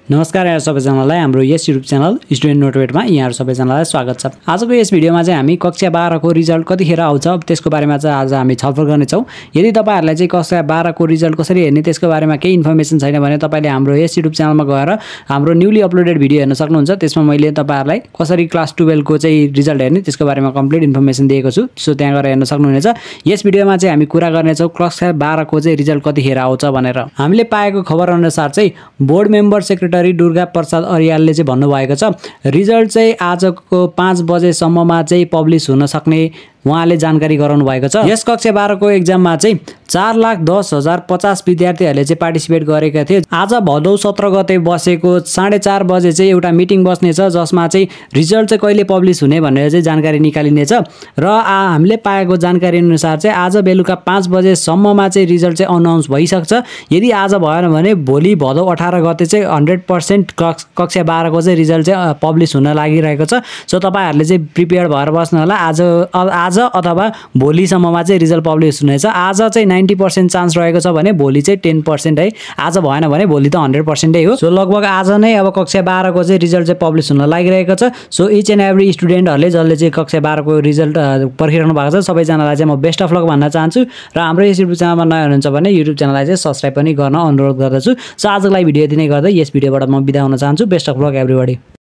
नमस्कार यहाँ सबैजनालाई हाम्रो यस युट्युब च्यानल स्टुडेन्ट नोटिभेटमा यहाँहरू सबैजनालाई स्वागत छ। आजको यस भिडियोमा चाहिँ हामी कक्षा 12 को रिजल्ट कतिखेर आउँछ त्यसको बारेमा चाहिँ आज हामी छलफल गर्नेछौँ। यदि तपाईहरुलाई चाहिँ कक्षा 12 को रिजल्ट कसरी हेर्ने त्यसको बारेमा केही इन्फर्मेसन छैन भने तपाईले हाम्रो यस युट्युब च्यानलमा गएर हाम्रो न्यूली अपलोडेड भिडियो हेर्न सक्नुहुन्छ। त्यसमा मैले तपाईहरुलाई कसरी क्लास 12 को चाहिँ रिजल्ट हेर्ने त्यसको बारेमा कम्प्लिट इन्फर्मेसन दिएको छु। सो त्यहाँ गएर हेर्न सक्नुहुनेछ। यस भिडियोमा चाहिँ हामी कुरा गर्नेछौँ कक्षा 12 को चाहिँ रिजल्ट कतिखेर आउँछ भनेर। हामीले पाएको खबर अनुसार चाहिँ board member secretary Durga Prasad अर्यालले चाहिँ भन्नुभएको छ रिजल्ट चाहिँ आजको 5 बजेसम्ममा चाहिँ पब्लिश हुन सक्ने उहाँले जानकारी गराउनु भएको छ। यस कक्षा 12 को एक्जाममा चाहिँ 4,10,050 विद्यार्थीहरूले चाहिँ पार्टिसिपेट गरेका थिए। आज भदौ 17 गते बसेको 4:30 बजे चाहिँ एउटा मिटिङ बस्नेछ जसमा चाहिँ रिजल्ट चाहिँ कहिले पब्लिश हुने भनेर चाहिँ जानकारी निकालिनेछ र हामीले पाएको जानकारी अनुसार चाहिँ आज बेलुका 5 बजेसम्ममा चाहिँ रिजल्ट चाहिँ अनाउन्स भइसक्छ। यदि आज भएन भने भोलि भदौ 18 गते चाहिँ 100% कक्षा 12 को चाहिँ रिजल्ट चाहिँ पब्लिश हुन लागिरहेको छ। सो तपाईहरुले चाहिँ प्रिपेयर भएर बस्नु होला। आज अथवा भोलिसम्ममा चाहिँ रिजल्ट पब्लिश हुनेछ। आज चाहिँ 90% चान्स रहेको छ भने भोलि चाहिँ 10% है। आज भएन भने भोलि त 100% हो। सो लगभग आज नै अब कक्षा 12 को चाहिँ रिजल्ट चाहिँ पब्लिश हुन लागिरहेको छ। सो इच एन्ड एभ्री स्टुडेन्टहरुले जसले चाहिँ कक्षा 12 को रिजल्ट पर्खिरहनु भएको छ सबैजनालाई चाहिँ म बेस्ट अफ लक भन्न चाहन्छु र हाम्रो यस युट्युब च्यानलमा नयाँ हुनुहुन्छ भने युट्युब च्यानललाई चाहिँ सब्स्क्राइब पनि गर्न अनुरोध गर्दछु। सो आजको लागि भिडियो यति नै गर्दै यस भिडियोबाट म बिदा हुन चाहन्छु। Best of luck everybody.